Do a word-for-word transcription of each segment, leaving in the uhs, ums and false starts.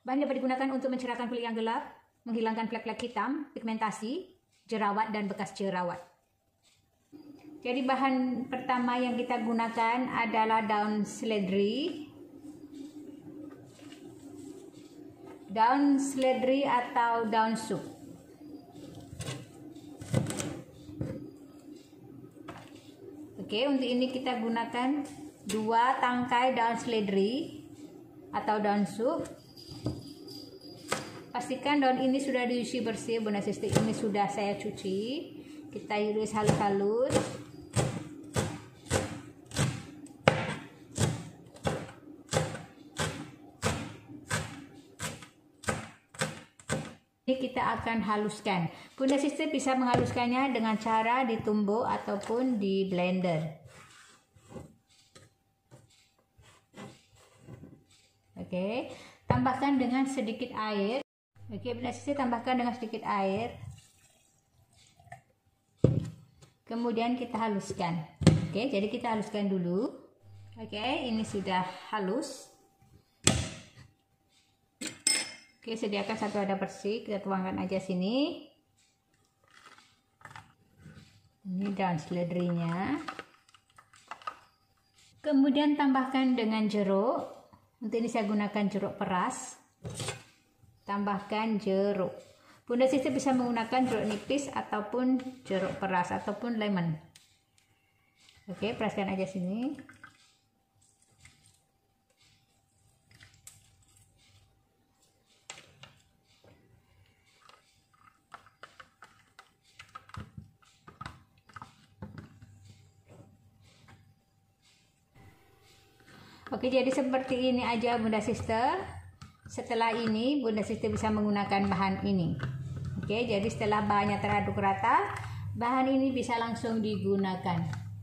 Bahan dapat digunakan untuk mencerahkan kulit yang gelap, menghilangkan flek-flek hitam, pigmentasi, jerawat dan bekas jerawat. Jadi bahan pertama yang kita gunakan adalah daun seledri. Daun seledri atau daun sup. Oke, untuk ini kita gunakan dua tangkai daun seledri atau daun sup. Pastikan daun ini sudah dicuci bersih, Bunda Sister. Ini sudah saya cuci. Kita iris halus-halus. Ini kita akan haluskan. Bunda Sister bisa menghaluskannya dengan cara ditumbuk ataupun di blender. Oke, tambahkan dengan sedikit air. Oke, Bunda Sister tambahkan dengan sedikit air. Kemudian kita haluskan. Oke, jadi kita haluskan dulu. Oke, ini sudah halus. Oke, sediakan satu wadah bersih, kita tuangkan aja sini. Ini daun seledrinya. Kemudian tambahkan dengan jeruk. Untuk ini saya gunakan jeruk peras. Tambahkan jeruk. Bunda Sister bisa menggunakan jeruk nipis ataupun jeruk peras ataupun lemon. Oke, peraskan aja sini. Oke, jadi seperti ini aja Bunda Sister. Setelah ini Bunda Sister bisa menggunakan bahan ini. Oke, jadi setelah bahannya teraduk rata, bahan ini bisa langsung digunakan.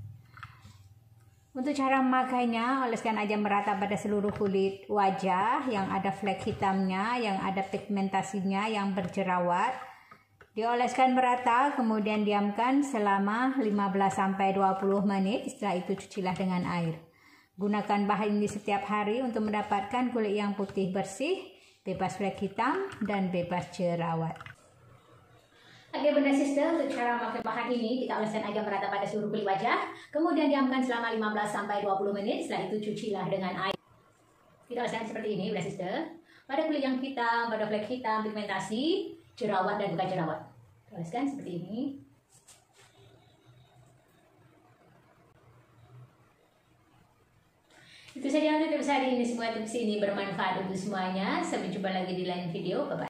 Untuk cara memakainya, oleskan aja merata pada seluruh kulit wajah yang ada flek hitamnya, yang ada pigmentasinya, yang berjerawat. Dioleskan merata, kemudian diamkan selama lima belas sampai dua puluh menit. Setelah itu cucilah dengan air. Gunakan bahan ini setiap hari untuk mendapatkan kulit yang putih bersih, bebas flek hitam, dan bebas jerawat. Oke Bunda Sister, untuk cara memakai bahan ini, kita oleskan aja merata pada seluruh kulit wajah, kemudian diamkan selama lima belas sampai dua puluh menit, setelah itu cucilah dengan air. Kita oleskan seperti ini Bunda Sister, pada kulit yang hitam, pada flek hitam, pigmentasi, jerawat, dan bekas jerawat. Kita oleskan seperti ini. Itu saja untuk tips hari ini. Semua tips ini bermanfaat untuk semuanya. Sampai jumpa lagi di lain video. Bye-bye.